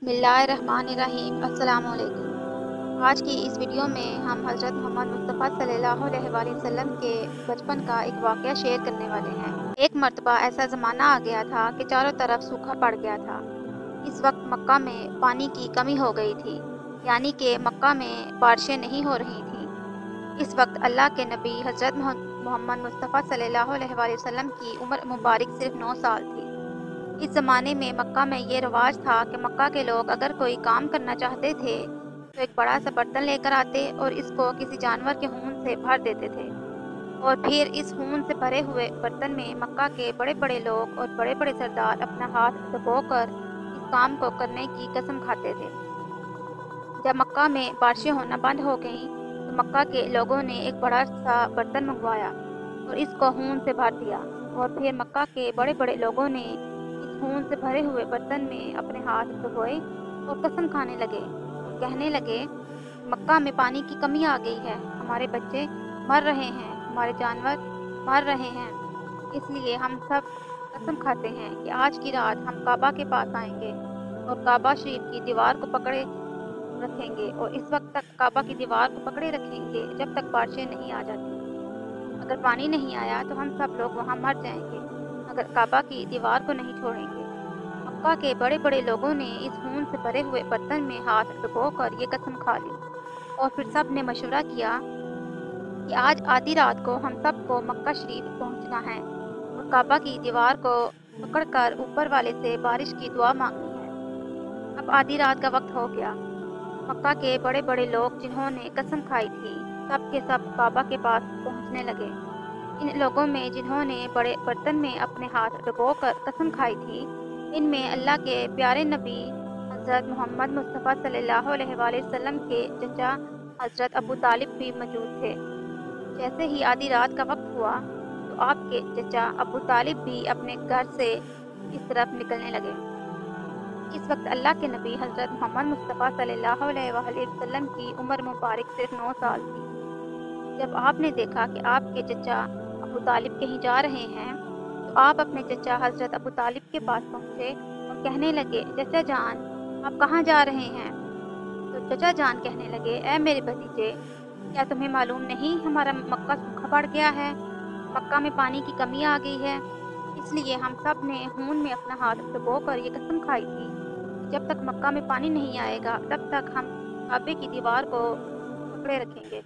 बिस्मिल्लाहिर्रहमानिर्रहीम। अस्सलाम वालेकुम। आज की इस वीडियो में हम हज़रत मोहम्मद मुस्तफ़ा सल्लल्लाहु अलैहि वसल्लम के बचपन का एक वाक़या शेयर करने वाले हैं। एक मर्तबा ऐसा ज़माना आ गया था कि चारों तरफ सूखा पड़ गया था। इस वक्त मक्का में पानी की कमी हो गई थी, यानी कि मक्का में बारिशें नहीं हो रही थीं। इस वक्त अल्लाह के नबी हज़रत मोहम्मद मुस्तफ़ा सल्लल्लाहु अलैहि वसल्लम की उम्र मुबारक सिर्फ 9 साल थी। इस ज़माने में मक्का में ये रिवाज था कि मक्का के लोग अगर कोई काम करना चाहते थे तो एक बड़ा सा बर्तन लेकर आते और इसको किसी जानवर के खून से भर देते थे, और फिर इस खून से भरे हुए बर्तन में मक्का के बड़े बड़े लोग और बड़े बड़े सरदार अपना हाथ डुबोकर इस काम को करने की कसम खाते थे। जब मक्का में बारिशें होना बंद हो गईं तो मक्का के लोगों ने एक बड़ा सा बर्तन मंगवाया और इसको खून से भर दिया, और फिर मक्का के बड़े बड़े लोगों ने इस खून से भरे हुए बर्तन में अपने हाथ डुबोए और कसम खाने लगे और कहने लगे, मक्का में पानी की कमी आ गई है, हमारे बच्चे मर रहे हैं, हमारे जानवर मर रहे हैं, इसलिए हम सब कसम खाते हैं कि आज की रात हम काबा के पास आएंगे और काबा शरीफ की दीवार को पकड़े रखेंगे, और इस वक्त तक काबा की दीवार को पकड़े रखेंगे जब तक बारिशें नहीं आ जाती। अगर पानी नहीं आया तो हम सब लोग वहाँ मर जाएंगे, मगर काबा की दीवार को नहीं छोड़ेंगे। मक्का के बड़े बड़े लोगों ने इस खून से भरे हुए बर्तन में हाथ डुबोकर ये कसम खा ली, और फिर सब ने मशवरा किया कि आज आधी रात को हम सबको मक्का शरीफ पहुंचना है और काबा की दीवार को पकड़कर ऊपर वाले से बारिश की दुआ मांगनी है। अब आधी रात का वक्त हो गया। मक्का के बड़े बड़े लोग जिन्होंने कसम खाई थी सब के सब काबा के पास पहुंचने लगे। इन लोगों में जिन्होंने बड़े बर्तन में अपने हाथ डुबोकर कसम खाई थी, इनमें अल्लाह के प्यारे नबी हज़रत मोहम्मद मुस्तफ़ा सल्लल्लाहु अलैहि वसल्लम के चचा हज़रत अबू तालिब भी मौजूद थे। जैसे ही आधी रात का वक्त हुआ तो आपके चचा अबू तालिब भी अपने घर से इस तरफ निकलने लगे। इस वक्त अल्लाह के नबी हज़रत मोहम्मद मुस्तफ़ा सल्लल्लाहु अलैहि वसल्लम की उम्र मुबारक सिर्फ 9 साल थी। जब आपने देखा कि आपके चचा अबू तालिब कहीं जा रहे हैं तो आप अपने चचा हज़रत अबू तालिब के पास पहुँचे और कहने लगे, चचा जान आप कहाँ जा रहे हैं? तो चचा जान कहने लगे, ऐ मेरे भतीजे, क्या तुम्हें मालूम नहीं हमारा मक्का सूखा पड़ गया है, मक्का में पानी की कमी आ गई है, इसलिए हम सब ने खून में अपना हाथ डुबोकर ये कसम खाई थी कि जब तक मक्का में पानी नहीं आएगा तब तक हम काबे की दीवार को पकड़े रखेंगे।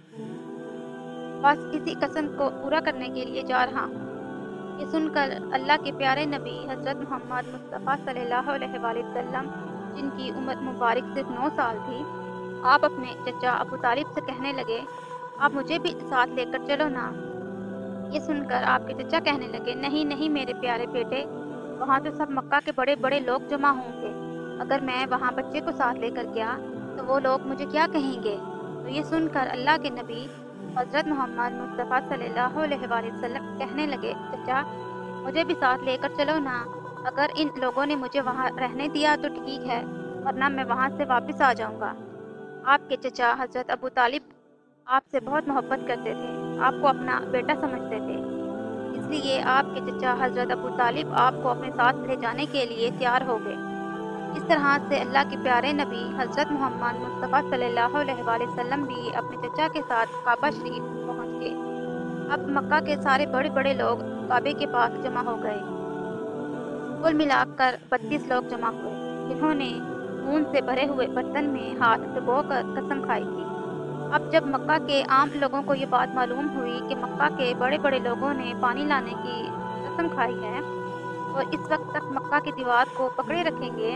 बस इसी कसम को पूरा करने के लिए जा रहा हूँ। ये सुनकर अल्लाह के प्यारे नबी हज़रत मोहम्मद मुस्तफ़ा सल्लल्लाहु अलैहि वसल्लम, जिनकी उम्र मुबारक सिर्फ 9 साल थी, आप अपने चचा अबू तालिब से कहने लगे, आप मुझे भी साथ लेकर चलो ना। ये सुनकर आपके चचा कहने लगे, नहीं नहीं मेरे प्यारे बेटे, वहाँ तो सब मक्का के बड़े बड़े लोग जमा होंगे, अगर मैं वहाँ बच्चे को साथ लेकर गया तो वो लोग मुझे क्या कहेंगे? तो ये सुनकर अल्लाह के नबी हज़रत मोहम्मद मुस्तफ़ा सल्लल्लाहु अलैहि वसल्लम कहने लगे, चचा मुझे भी साथ लेकर चलो ना, अगर इन लोगों ने मुझे वहाँ रहने दिया तो ठीक है, वरना मैं वहाँ से वापस आ जाऊँगा। आपके चचा हज़रत अबू तालिब आपसे बहुत मोहब्बत करते थे, आपको अपना बेटा समझते थे, इसलिए आपके चचा हज़रत अबू तालिब आपको अपने साथ ले जाने के लिए तैयार हो गए। इस तरह से अल्लाह के प्यारे नबी हज़रत मोहम्मद मुस्तफ़ा सल्लल्लाहु अलैहि वसल्लम भी अपने चचा के साथ काबा शरीफ पहुँच गए। अब मक्का के सारे बड़े बड़े लोग काबे के पास जमा हो गए। कुल मिलाकर 32 लोग जमा हुए, जिन्होंने खून से भरे हुए बर्तन में हाथ डुबोकर कसम खाई थी। अब जब मक्का के आम लोगों को ये बात मालूम हुई कि मक्का के बड़े बड़े लोगों ने पानी लाने की कसम खाई है और इस वक्त तक मक्का की दीवार को पकड़े रखेंगे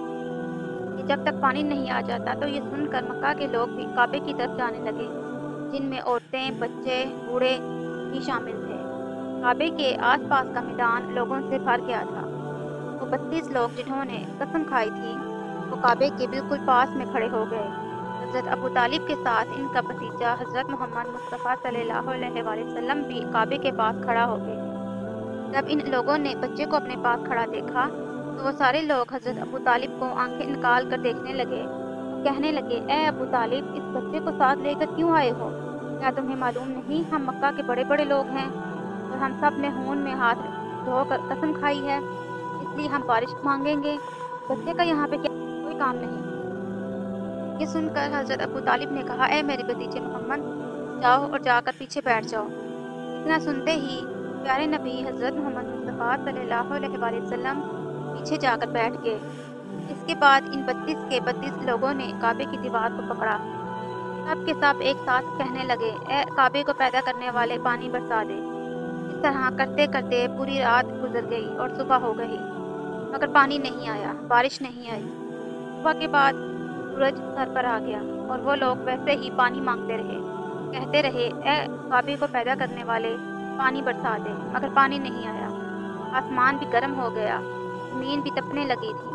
कि जब तक पानी नहीं आ जाता, तो ये सुनकर मक्का के लोग भी काबे की तरफ जाने लगे, जिनमें औरतें, बच्चे, बूढ़े भी शामिल थे। काबे के आसपास का मैदान लोगों से भर गया था। वो 32 लोग जिन्होंने कसम खाई थी वो काबे के बिल्कुल पास में खड़े हो गए। हज़रत अबू तालिब के साथ इनका भतीजा हज़रत मोहम्मद मुस्तफ़ा सल्लल्लाहु अलैहि वसल्लम भी काबे के पास खड़ा हो गए। जब इन लोगों ने बच्चे को अपने पास खड़ा देखा तो वो सारे लोग हज़रत अबू तालिब को आंखें निकाल कर देखने लगे और कहने लगे, ए अबू तालिब, इस बच्चे को साथ लेकर क्यों आए हो? क्या तुम्हें मालूम नहीं हम मक्का के बड़े बड़े लोग हैं और हम सब ने खून में हाथ धोकर कसम खाई है, इसलिए हम बारिश मांगेंगे, बच्चे का यहाँ पे क्या कोई काम नहीं। ये सुनकर हज़रत अबू तालिब ने कहा, ए मेरे भतीजे मोहम्मद, जाओ और जाकर पीछे बैठ जाओ। इतना सुनते ही प्यारे नबी हज़रत मोहम्मद मुस्तफ़ा सल्लल्लाहु अलैहि वसल्लम पीछे जाकर बैठ गए। इसके बाद इन 32 के 32 लोगों ने काबे की दीवार को पकड़ा। सब के सब एक साथ कहने लगे, ए काबे को पैदा करने वाले, पानी बरसा दे। इस तरह करते करते पूरी रात गुजर गई और सुबह हो गई, मगर पानी नहीं आया, बारिश नहीं आई। सुबह के बाद सूरज सर पर आ गया और वो लोग वैसे ही पानी मांगते रहे, कहते रहे, ए काबे को पैदा करने वाले, पानी बरसा दे, मगर पानी नहीं आया। आसमान भी गर्म हो गया, ज़मीन भी तपने लगी थी,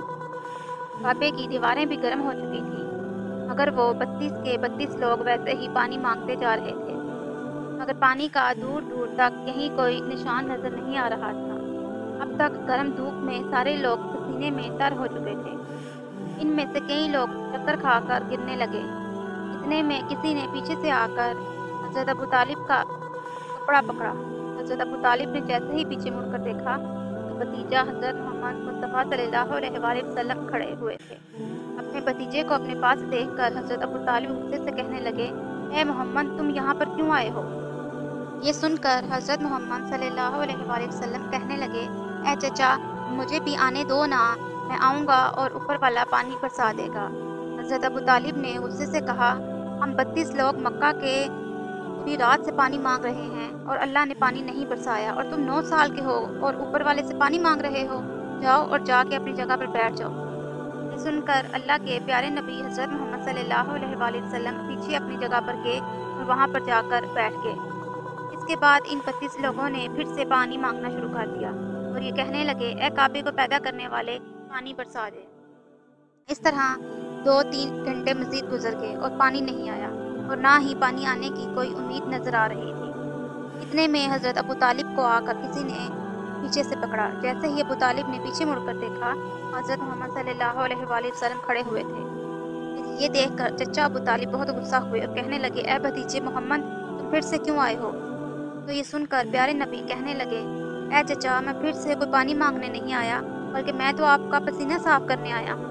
काबे की दीवारें भी गर्म हो चुकी थी, मगर वो 32 के 32 लोग वैसे ही पानी मांगते जा रहे थे, मगर पानी का दूर दूर तक कहीं कोई निशान नजर नहीं आ रहा था। अब तक गर्म धूप में सारे लोग पसीने में तर हो चुके थे। इनमें से कई लोग चक्कर खाकर गिरने लगे। इतने में किसी ने पीछे से आकर हज़रत अबू तालिब का कपड़ा पकड़ा। हज़रत अबू तालिब ने जैसे ही पीछे मुड़कर देखा तो भतीजा हज़रत मोहम्मद मुस्तफ़ा सल्लल्लाहु अलैहि वसल्लम खड़े हुए थे। अपने भतीजे को अपने पास देखकर हज़रत अबू तालिब गुस्से से कहने लगे, ए मोहम्मद, तुम यहाँ पर क्यों आए हो? ये सुनकर हज़रत मोहम्मद सल्लल्लाहु अलैहि वसल्लम कहने लगे, ए चचा, मुझे भी आने दो ना, मैं आऊँगा और ऊपर वाला पानी बरसा देगा। हज़रत अबू तालिब ने गुस्से से कहा, हम 32 लोग मक्का के पूरी रात से पानी मांग रहे हैं और अल्लाह ने पानी नहीं बरसाया, और तुम 9 साल के हो और ऊपर वाले से पानी मांग रहे हो। जाओ और जाके अपनी जगह पर बैठ जाओ। ये सुनकर अल्लाह के प्यारे नबी हज़रत मोहम्मद सल्लल्लाहु अलैहि वसल्लम पीछे अपनी जगह पर गए और वहाँ पर जाकर बैठ गए। इसके बाद इन 32 लोगों ने फिर से पानी मांगना शुरू कर दिया और ये कहने लगे, ए काबे को पैदा करने वाले, पानी बरसा दे। इस तरह 2-3 घंटे मज़ीद गुजर गए और पानी नहीं आया और ना ही पानी आने की कोई उम्मीद नज़र आ रही थी। इतने में हज़रत अबू तालिब को आकर किसी ने पीछे से पकड़ा। जैसे ही अबू तालिब ने पीछे मुड़कर देखा, हज़रत मोहम्मद सल्लल्लाहु अलैहि वसल्लम खड़े हुए थे। ये देखकर चचा अबू तालिब बहुत गुस्सा हुए और कहने लगे, ए भतीजे मोहम्मद, तुम फिर से क्यों आए हो? तो ये सुनकर प्यारे नबी कहने लगे, ए चचा, मैं फिर से कोई पानी मांगने नहीं आया, बल्कि मैं तो आपका पसीना साफ करने आया हूँ।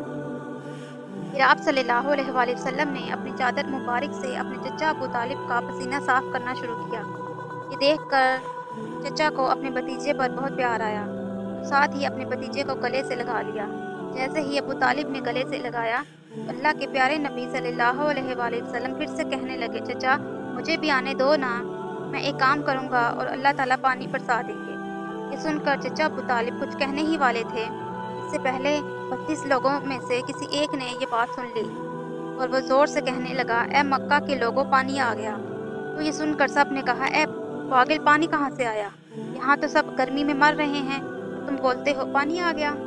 फिर आप सल्लल्लाहु अलैहि वसल्लम ने अपनी चादर मुबारक से अपने चचा अबू तालिब का पसीना साफ करना शुरू किया। ये देखकर चचा को अपने भतीजे पर बहुत प्यार आया, तो साथ ही अपने भतीजे को गले से लगा लिया। जैसे ही अबू तालिब ने गले से लगाया तो अल्लाह के प्यारे नबी सल्लल्लाहु अलैहि वसल्लम फिर से कहने लगे, चचा, मुझे भी आने दो ना, मैं एक काम करूँगा और अल्लाह ताला पानी बरसा देंगे। ये सुनकर चचा अबू तालिब कुछ कहने ही वाले थे, इससे पहले 32 लोगों में से किसी एक ने ये बात सुन ली और वो ज़ोर से कहने लगा, ए मक्का के लोगों, पानी आ गया। तो ये सुनकर सब ने कहा, ए पागल, पानी कहाँ से आया? यहाँ तो सब गर्मी में मर रहे हैं, तुम बोलते हो पानी आ गया।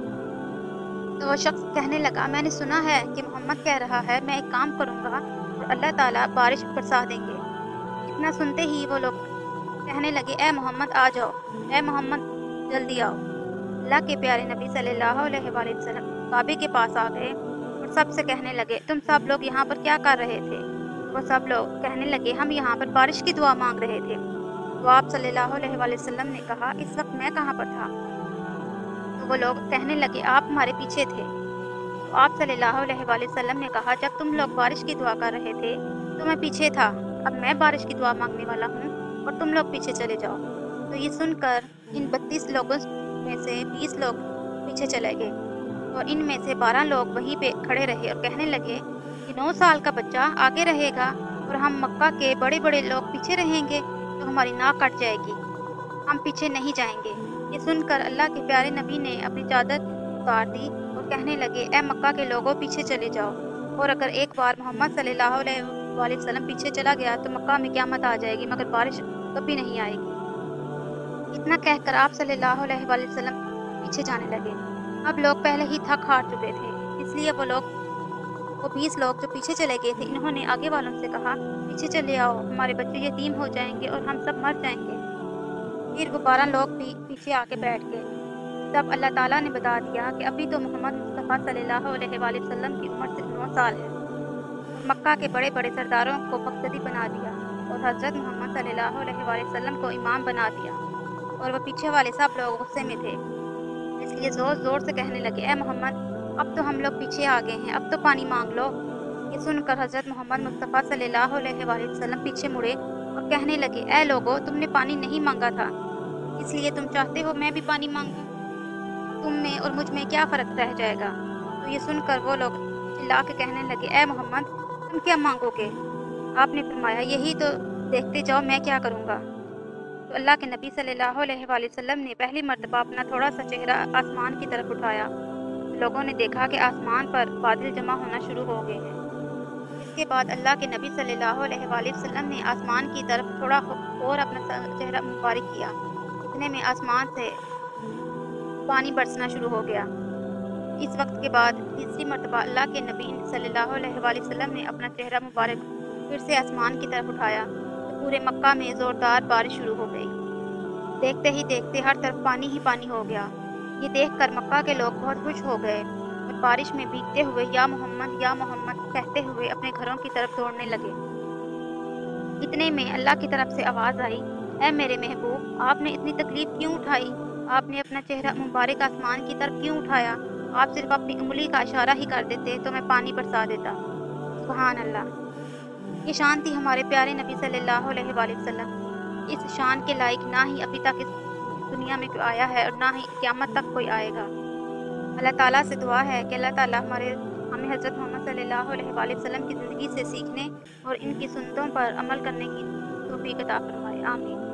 तो वो शख्स कहने लगा, मैंने सुना है कि मोहम्मद कह रहा है, मैं एक काम करूँगा और अल्लाह ताला बारिश बरसा देंगे। इतना सुनते ही वो लोग कहने लगे, ए मोहम्मद आ जाओ, ए मोहम्मद जल्दी आओ। अल्लाह के प्यारे नबी सल्लल्लाहु अलैहि वसल्लम काबे के पास आ गए और सबसे कहने लगे, तुम सब लोग यहाँ पर क्या कर रहे थे? वो सब लोग कहने लगे, हम यहाँ पर बारिश की दुआ मांग रहे थे। तो आप सल्लल्लाहु अलैहि वसल्लम ने कहा, इस वक्त मैं कहाँ पर था? तो वो लोग कहने लगे, आप हमारे पीछे थे। तो आप सल्लल्लाहु अलैहि वसल्लम ने कहा, जब तुम लोग बारिश की दुआ कर रहे थे तो मैं पीछे था, अब मैं बारिश की दुआ मांगने वाला हूँ और तुम लोग पीछे चले जाओ। तो ये सुनकर इन 32 लोगों में से 20 लोग पीछे चले गए और इनमें से 12 लोग वहीं पे खड़े रहे और कहने लगे कि 9 साल का बच्चा आगे रहेगा और हम मक्का के बड़े बड़े लोग पीछे रहेंगे तो हमारी नाक कट जाएगी, हम पीछे नहीं जाएंगे। ये सुनकर अल्लाह के प्यारे नबी ने अपनी चादर उतार दी और कहने लगे, ए मक्का के लोगों, पीछे चले जाओ, और अगर एक बार मोहम्मद सल्लल्लाहु अलैहि वसल्लम पीछे चला गया तो मक्का में क़यामत आ जाएगी, मगर बारिश कभी नहीं आएगी। इतना कहकर आप सल्लल्लाहु अलैहि वसल्लम पीछे जाने लगे। अब लोग पहले ही थक हार चुके थे, इसलिए वो 20 लोग जो पीछे चले गए थे, इन्होंने आगे वालों से कहा, पीछे चले आओ, हमारे बच्चे यतीम हो जाएंगे और हम सब मर जाएंगे। फिर वो 12 लोग भी पीछे आके बैठ गए। तब अल्लाह ताला ने बता दिया कि अभी तो मोहम्मद मुस्तफ़ा सल्लल्लाहु अलैहि वसल्लम की उम्र सिर्फ 9 साल है। मक्का के बड़े बड़े सरदारों को मक़सदी बना दिया और हज़रत मोहम्मद सल्लल्लाहु अलैहि वसल्लम को इमाम बना दिया, और वो पीछे वाले सब लोग गुस्से में थे, इसलिए ज़ोर ज़ोर से कहने लगे, ए मोहम्मद, اب تو ہم لوگ پیچھے آ گئے ہیں، اب تو پانی مانگ لو۔ یہ سن کر حضرت محمد مصطفیٰ صلی اللہ علیہ وآلہ وسلم پیچھے مڑے اور کہنے لگے، اے لوگو، تم نے پانی نہیں مانگا تھا، اس لیے تم چاہتے ہو میں بھی پانی مانگوں؟ تم میں اور مجھ میں کیا فرق رہ جائے گا؟ تو یہ سن کر وہ لوگ چلا کے کہنے لگے، اے محمد، تم کیا مانگو گے؟ آپ نے فرمایا، یہی تو دیکھتے جاؤ میں کیا کروں گا۔ تو اللہ کے نبی صلی اللہ علیہ وآلہ وسلم نے پہلی مرتبہ اپنا تھوڑا سا چہرہ آسمان کی طرف اٹھایا۔ لوگوں نے دیکھا کہ آسمان پر بادل جمع ہونا شروع ہو گئے ہیں۔ اس کے بعد اللہ کے نبی صلی اللہ علیہ وآلہ وسلم نے آسمان کی طرف تھوڑا اور اپنا چہرہ مبارک کیا، اتنے میں آسمان سے پانی برسنا شروع ہو گیا۔ اس وقت کے بعد تیسری مرتبہ اللہ کے نبی صلی اللہ علیہ وآلہ وسلم نے اپنا چہرہ مبارک پھر سے آسمان کی طرف اٹھایا تو پورے مکہ میں زوردار بارش شروع ہو گئی۔ دیکھتے ہی دیکھتے ہر طرف پانی ہی پانی ہو گیا۔ یہ دیکھ کر مکہ کے لوگ بہت خوش ہو گئے اور بارش میں بھیگتے ہوئے یا محمد کہتے ہوئے اپنے گھروں کی طرف دوڑنے لگے۔ اتنے میں اللہ کی طرف سے آواز آئی، اے میرے محبوب، آپ نے اتنی تکلیف کیوں اٹھائی؟ آپ نے اپنا چہرہ مبارک آسمان کی طرف کیوں اٹھایا؟ آپ صرف اپنی انگلی کا اشارہ ہی کر دیتے تو میں پانی برسا دیتا۔ سبحان اللہ۔ یہ شان تھی ہمارے پیارے نبی صلی اللہ علیہ وآلہ وسلم۔ اس شان کے لائق نہ ہی ابھی تک اس دنیا میں کوئی آیا ہے اور نہ ہی قیامت تک کوئی آئے گا۔ اللہ تعالیٰ سے دعا ہے کہ اللہ تعالیٰ ہمیں حضرت محمد صلی اللہ علیہ وآلہ وسلم کی زندگی سے سیکھنے اور ان کی سنتوں پر عمل کرنے کی توفیق عطا فرمائے۔ آمین۔